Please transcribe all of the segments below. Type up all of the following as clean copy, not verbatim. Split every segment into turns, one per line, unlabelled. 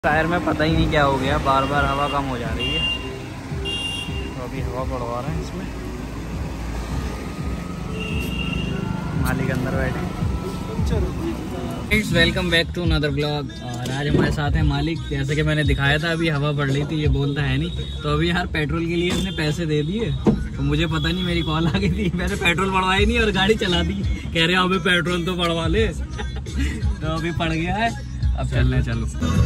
Tyre में पता ही नहीं क्या हो गया, बार बार हवा कम हो जा रही है, तो अभी हवा बढ़वा रहे हैं इसमें। मालिक अंदर बैठे। It's welcome back to another blog. और आज हमारे साथ है मालिक। जैसे कि मैंने दिखाया था, अभी हवा बढ़ रही थी, ये बोलता है नहीं। तो अभी यार पेट्रोल के लिए इसने पैसे दे दिए, तो मुझे पता नहीं, मेरी कॉल आ गई थी, मैंने पेट्रोल बढ़वाई नहीं और गाड़ी चला दी। कह रहे अभी पेट्रोल तो बढ़वा ले। तो अभी पड़ गया है, अब चलने चलो।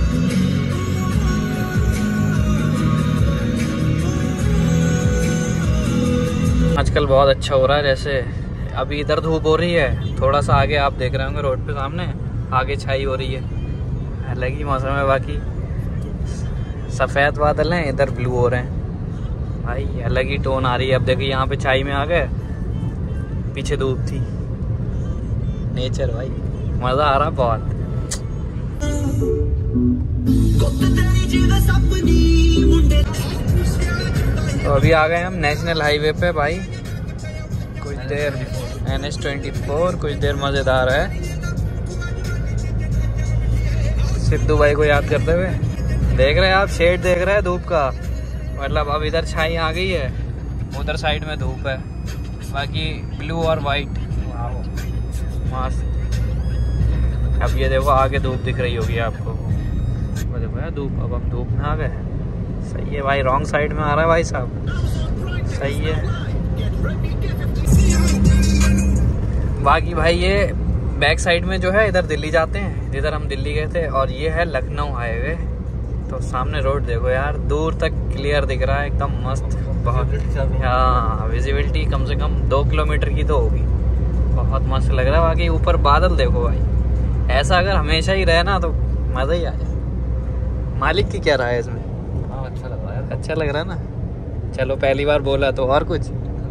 आजकल बहुत अच्छा हो रहा है। जैसे अभी इधर धूप हो रही है, थोड़ा सा आगे आप देख रहे होंगे रोड पे सामने आगे छाई हो रही है। अलग ही मौसम है, बाकी सफ़ेद बादल हैं, इधर ब्लू हो रहे हैं भाई, अलग ही टोन आ रही है। अब देखिए यहाँ पे छाई में आ गए, पीछे धूप थी। नेचर भाई, मज़ा आ रहा बहुत। तो अभी आ गए हम नेशनल हाईवे पे भाई, कुछ देर NH24, कुछ देर मज़ेदार है। सिद्धू भाई को याद करते हुए देख रहे हैं आप, शेड देख रहे हैं धूप का। मतलब अब इधर छाई आ गई है, उधर साइड में धूप है, बाकी ब्लू और वाइट मस्त। अब ये देखो आगे धूप दिख रही होगी आपको, वो देखो यार धूप। अब हम धूप में आ गए, सही है भाई। रॉन्ग साइड में आ रहा है भाई साहब, सही है। बाकी भाई ये बैक साइड में जो है, इधर दिल्ली जाते हैं, जिधर हम दिल्ली गए थे। और ये है लखनऊ हाईवे। तो सामने रोड देखो यार, दूर तक क्लियर दिख रहा है, एकदम मस्त। बहुत हाँ, विजिबिलिटी कम से कम 2 किलोमीटर की तो होगी। बहुत मस्त लग रहा है। बाकी ऊपर बादल देखो भाई, ऐसा अगर हमेशा ही रहे ना तो मज़ा ही आ जाए। मालिक की क्या राय है इसमें?
हाँ, अच्छा लग रहा है।
अच्छा लग रहा है ना। चलो पहली बार बोला तो और कुछ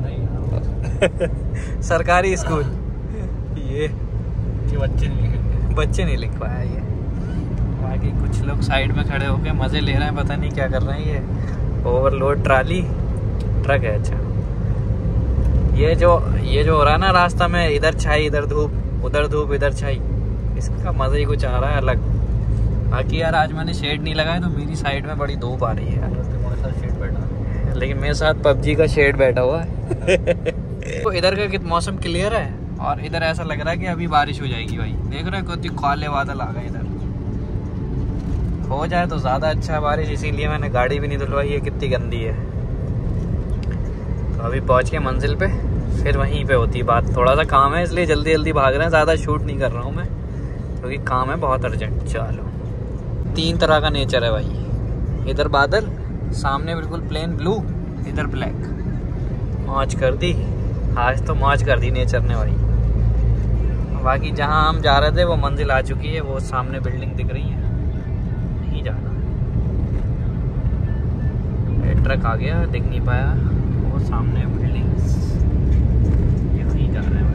नहीं। सरकारी स्कूल ये बच्चे नहीं लिख पाया ये। बाकी कुछ लोग साइड में खड़े होके मज़े ले रहे हैं, पता नहीं क्या कर रहे हैं ये। ओवरलोड ट्राली ट्रक है। अच्छा, ये जो हो रहा है ना रास्ता में, इधर छाई इधर धूप, उधर धूप इधर छाई, इसका मज़ा ही कुछ आ रहा है अलग। बाकी यार आज मैंने शेड नहीं लगाया, तो मेरी साइड में बड़ी धूप आ रही है यार।
शेड बैठा,
लेकिन मेरे साथ PUBG का शेड बैठा हुआ है। तो इधर का मौसम क्लियर है, और इधर ऐसा लग रहा है कि अभी बारिश हो जाएगी भाई। देख रहे हो कितनी काले बादल आ गए। इधर हो जाए तो ज़्यादा अच्छा है बारिश, इसीलिए मैंने गाड़ी भी नहीं धुलवाई है, कितनी गंदी है। तो अभी पहुँच के मंजिल पे, फिर वहीं पे होती बात। थोड़ा सा काम है इसलिए जल्दी जल्दी भाग रहे हैं, ज़्यादा शूट नहीं कर रहा हूँ मैं, क्योंकि काम है बहुत अर्जेंट। चलो, 3 तरह का नेचर है भाई। इधर बादल, सामने बिल्कुल प्लेन ब्लू, इधर ब्लैक। मौज कर दी आज तो, मौज कर दी नेचर ने भाई। बाकी जहाँ हम जा रहे थे वो मंजिल आ चुकी है, वो सामने बिल्डिंग दिख रही है, नहीं जाना। ट्रक आ गया, दिख नहीं पाया, वो सामने बिल्डिंग, यहीं जा रहे हैं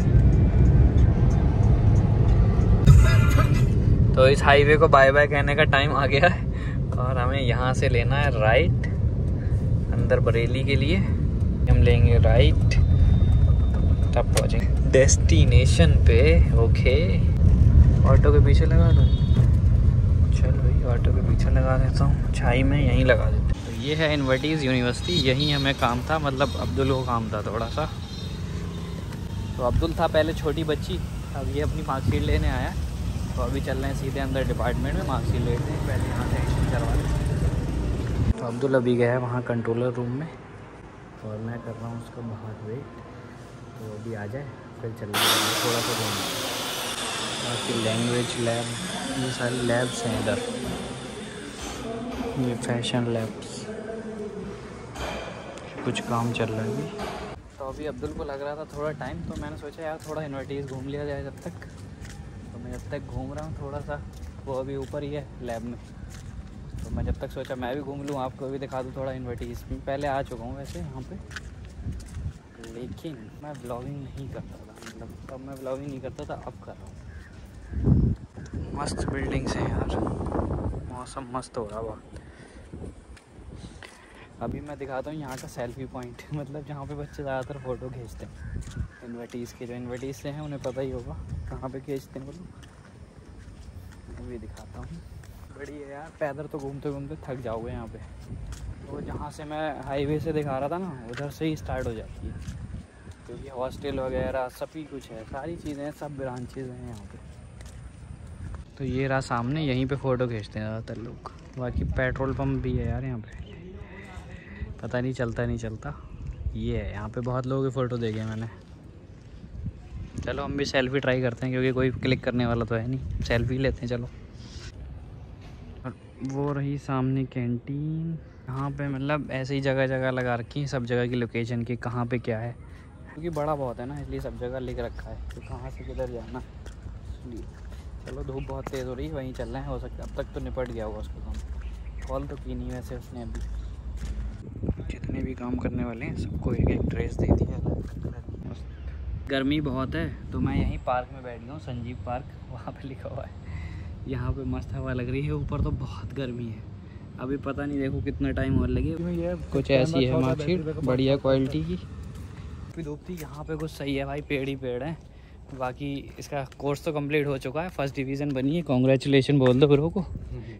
भाई। तो इस हाईवे को बाय बाय कहने का टाइम आ गया है, और हमें यहाँ से लेना है राइट अंदर बरेली के लिए। हम लेंगे राइट, तब पहुँचेंगे डेस्टिनेशन पे। ओके, ऑटो के पीछे लगा दूँ? चल भाई, ऑटो के पीछे लगा देता हूँ, छाई में यहीं लगा देते हैं। तो ये है इन्वर्टीज़ यूनिवर्सिटी, यहीं हमें काम था, मतलब अब्दुल को काम था थोड़ा सा। तो अब्दुल था पहले छोटी बच्ची, अब ये अपनी मार्कशीट लेने आया। तो अभी चल रहे हैं सीधे अंदर डिपार्टमेंट में, मार्कशीट लेते हैं, पहले यहाँ से एडमिशन करवा लें। तो अब्दुल अभी गया है वहाँ कंट्रोलर रूम में, और मैं कर रहा हूँ उसका बाहर वेट। तो अभी आ जाए फिर चल रहे हैं थोड़ा सा घूमना। बाकी लैंग्वेज लैब, ये सारी लैब्स हैं इधर, ये फैशन लैब्स, कुछ काम चल रहा है अभी। तो अभी अब्दुल को लग रहा था थोड़ा टाइम, तो मैंने सोचा यार थोड़ा इन्वर्टीज़ घूम लिया जाए जब तक। तो मैं जब तक घूम रहा हूँ थोड़ा सा, वो अभी ऊपर ही है लैब में, तो मैं जब तक सोचा मैं भी घूम लूँ, आपको भी दिखा दूँ थोड़ा इन्वर्टीज़। मैं पहले आ चुका हूँ वैसे यहाँ पे, लेकिन मैं ब्लॉगिंग नहीं करता था, मतलब तब मैं ब्लॉगिंग नहीं करता था, अब कर रहा हूँ। मस्त बिल्डिंग्स हैं यार, मौसम मस्त हो रहा बहुत। अभी मैं दिखाता हूँ यहाँ का सेल्फी पॉइंट, मतलब जहाँ पे बच्चे ज़्यादातर फ़ोटो खींचते हैं इन्वर्टीज़ के। जो इन्वर्टीज़ से हैं उन्हें पता ही होगा कहाँ पे खींचते हैं वो लोग। मैं भी दिखाता हूँ। बड़ी है यार, पैदल तो घूमते घूमते थक जाओगे यहाँ पे। तो जहाँ से मैं हाईवे से दिखा रहा था ना, उधर से ही स्टार्ट हो जाती है, क्योंकि हॉस्टल वगैरह सभी कुछ है, सारी चीज़ें हैं, सब ब्रांचेज़ हैं यहाँ पे। तो ये रहा सामने, यहीं पे फ़ोटो खींचते हैं ज़्यादातर लोग। बाकी पेट्रोल पंप भी है यार यहाँ पे, पता नहीं चलता। ये है यहाँ पे, बहुत लोगों की फ़ोटो देखे मैंने। चलो हम भी सेल्फ़ी ट्राई करते हैं, क्योंकि कोई क्लिक करने वाला तो है नहीं, सेल्फ़ी लेते हैं चलो। और वो रही सामने कैंटीन। यहाँ पे मतलब ऐसे ही जगह जगह लगा रखी है, सब जगह की लोकेशन की, कहाँ पे क्या है, क्योंकि बड़ा बहुत है ना, इसलिए सब जगह लिख रखा है कि कहाँ से किधर जाना, इसलिए। चलो धूप बहुत तेज़ हो रही है, वहीं चल रहे हैं, हो सकता है अब तक तो निपट गया होगा उसका काम। कॉल तो की नहीं वैसे उसने अभी। जितने भी काम करने वाले हैं सबको एक एक ड्रेस दे दी है। गर्मी बहुत है तो मैं यहीं पार्क में बैठ गया हूँ, संजीव पार्क, वहाँ पे लिखा हुआ है। यहाँ पे मस्त हवा लग रही है, ऊपर तो बहुत गर्मी है। अभी पता नहीं, देखो कितना टाइम और लगे। कुछ ऐसी है मार्कशीट, बढ़िया क्वालिटी की। धूप थी, यहाँ पे कुछ सही है भाई, पेड़ ही पेड़ हैं। बाकी इसका कोर्स तो कंप्लीट हो चुका है, फर्स्ट डिवीज़न बनी है, कॉन्ग्रेचुलेशन बोल दो ब्रो को।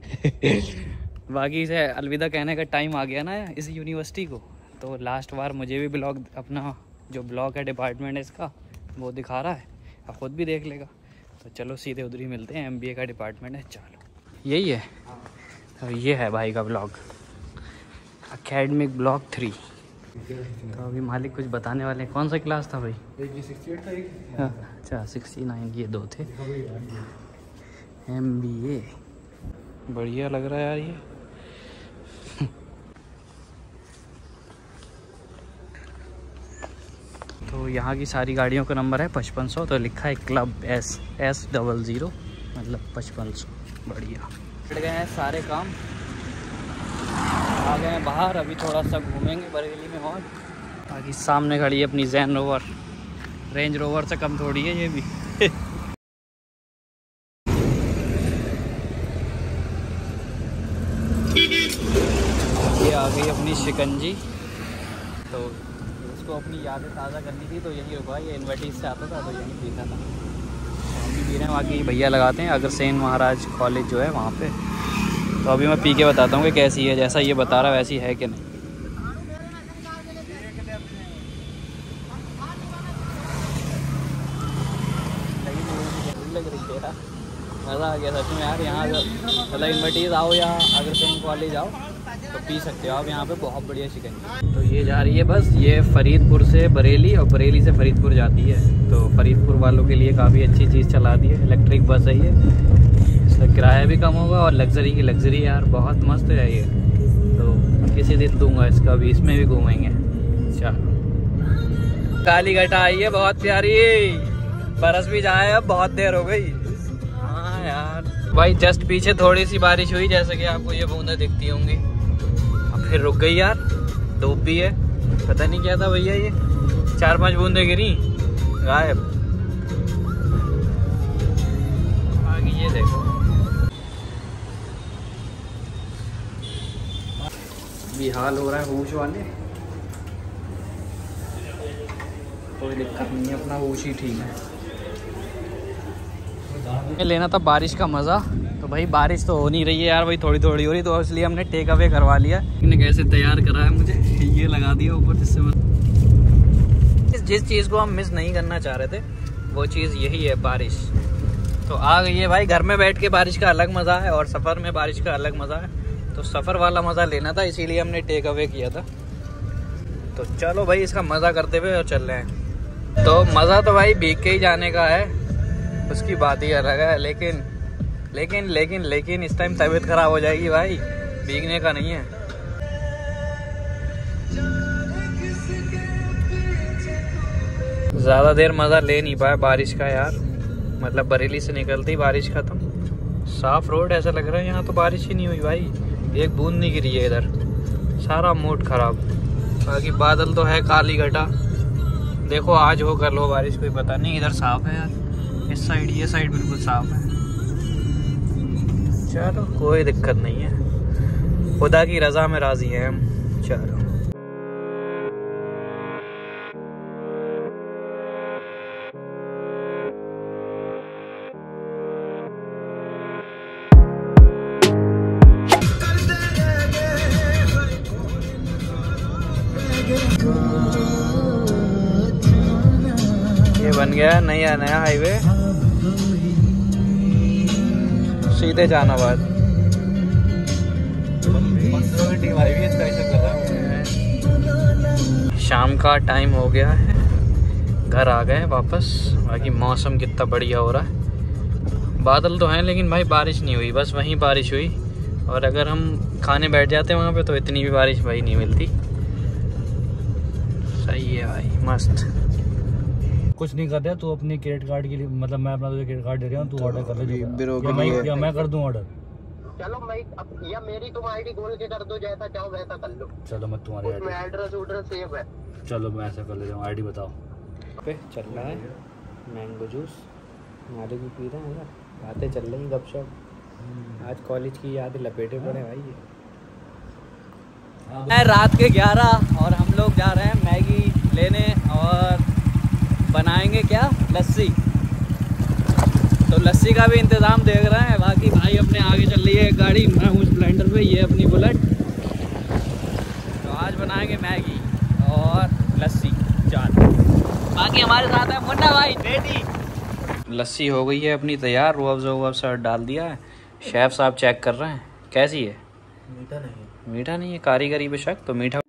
बाकी इसे अलविदा कहने का टाइम आ गया ना इस यूनिवर्सिटी को। तो लास्ट बार मुझे भी ब्लॉग, अपना जो ब्लॉग है डिपार्टमेंट है इसका, वो दिखा रहा है, आप खुद भी देख लेगा। तो चलो सीधे उधर ही मिलते हैं, MBA का डिपार्टमेंट है, चलो। यही है, तो ये है भाई का ब्लॉग, एकेडमिक ब्लॉग 3। तो अभी मालिक कुछ बताने वाले हैं। कौन सा क्लास था भाई?
68 था एक।
हाँ, अच्छा 69, ये 2 थे। MBA बढ़िया लग रहा है यार ये। तो यहाँ की सारी गाड़ियों का नंबर है 5500, तो लिखा है क्लब S00, मतलब 5500। बढ़िया, चढ़ गए हैं सारे काम, आ गए हैं बाहर। अभी थोड़ा सा घूमेंगे बरेली में और। बाकी सामने खड़ी है अपनी जैन रोवर, रेंज रोवर से कम थोड़ी है ये भी। ये आ गई अपनी शिकंजी, तो उसको अपनी यादें ताज़ा करनी थी तो यही रुका। ये इन्वर्टीज से आता था तो यही पीता था, हम भी पी रहे हैं। बाकी भैया लगाते हैं अग्रसेन महाराज कॉलेज जो है वहाँ पे। तो अभी मैं पी के बताता हूँ कि कैसी है, जैसा ये बता रहा वैसी है कि नहीं। लग रही है, मज़ा आ गया सच में यार। यहाँ मतलब इन्वर्टीज आओ या अग्रसेन कॉलेज आओ तो पी सकते हो आप, यहाँ पे बहुत बढ़िया शिकंजी। तो ये जा रही है बस, ये फरीदपुर से बरेली और बरेली से फरीदपुर जाती है। तो फरीदपुर वालों के लिए काफ़ी अच्छी चीज़ चला दी है, इलेक्ट्रिक बस है ये। इसका किराया भी कम होगा और लग्जरी की लग्जरी यार, बहुत मस्त है ये। तो किसी दिन दूंगा इसका भी, इसमें भी घूमेंगे। चलो, काली घटा आई है बहुत प्यारी, बरस भी जाए, अब बहुत देर हो गई। हाँ यार भाई, जस्ट पीछे थोड़ी सी बारिश हुई, जैसे कि आपको ये बूंदें दिखती होंगी, अब फिर रुक गई यार। धूप भी है, पता नहीं क्या था भैया, ये 4-5 बूंदें गिरी, गायब। आगे ये देखो, भी हाल हो रहा है होश वाले। कोई दिक्कत नहीं है, अपना होश ही ठीक है। लेना था बारिश का मज़ा, तो भाई बारिश तो हो नहीं रही है यार, भाई थोड़ी थोड़ी हो रही, तो इसलिए हमने टेक अवे करवा लिया। इन्होंने कैसे तैयार करा है मुझे, ये लगा दिया ऊपर, जिससे जिस चीज़ को हम मिस नहीं करना चाह रहे थे वो चीज़ यही है, बारिश। तो आ गई है भाई, घर में बैठ के बारिश का अलग मज़ा है और सफ़र में बारिश का अलग मज़ा है। तो सफ़र वाला मज़ा लेना था, इसीलिए हमने टेक अवे किया था। तो चलो भाई, इसका मज़ा करते हुए और चल रहे हैं। तो मज़ा तो भाई भीग के ही जाने का है, उसकी बात ही अलग है। लेकिन इस टाइम तबीयत खराब हो जाएगी भाई, भीगने का नहीं है। ज़्यादा देर मज़ा ले नहीं पाया बारिश का यार, मतलब बरेली से निकलती बारिश खत्म। साफ रोड ऐसा लग रहा है, यहाँ तो बारिश ही नहीं हुई भाई, एक बूंद नहीं गिरी है इधर, सारा मूड खराब। बाकी बादल तो है काली घटा, देखो आज हो कल हो बारिश, कोई पता नहीं। इधर साफ है यार, इस साइड, ये साइड बिल्कुल साफ है। चलो कोई दिक्कत नहीं है, खुदा की रजा में राजी हैं हम। चलो गया नया हाईवे, सीधे जहानाबाद। शाम का टाइम हो गया है, घर आ गए वापस। बाकी मौसम कितना बढ़िया हो रहा है, बादल तो हैं लेकिन भाई बारिश नहीं हुई, बस वहीं बारिश हुई। और अगर हम खाने बैठ जाते हैं वहाँ पे तो इतनी भी बारिश भाई नहीं मिलती। सही है भाई, मस्त।
कुछ नहीं कर रहा तू अपनी क्रेडिट कार्ड के लिए, मतलब मैं अपना तुझे क्रेडिट कार्ड दे रहा हूँ, तू ऑर्डर कर ले या मैं कर दूँ ऑर्डर।
चलो मैं अब या मेरी तुम आईडी खोल के कर दो, जैसा चाहो वैसा कर लो।
चलो मैं तुम्हारी
एड्रेस सेव है।
चलो मैं ऐसा कर ले जाऊँ, आईडी बताओ।
पे चल रहा है मैंगो जूस, नाले भी पी रहे हैं, बातें चल रही गपशप। आज कॉलेज की यादें लपेटे पड़े भाई। ये रात के 11 और हम लोग जा रहे हैं मैगी लेने और बनाएंगे क्या, लस्सी। तो लस्सी का भी इंतज़ाम देख रहे हैं। बाकी भाई अपने आगे चल रही है गाड़ी, मैं हूँ स्प्लेंडर पे, ये अपनी बुलेट। तो आज बनाएंगे मैगी और लस्सी चार। बाकी हमारे साथ है मुन्ना भाई रेडी। लस्सी हो गई है अपनी तैयार, रुअफ़ज़ा डाल दिया है। शेफ़ साहब चेक कर रहे हैं कैसी है। मीठा नहीं है, कारीगरी पे शक, तो मीठा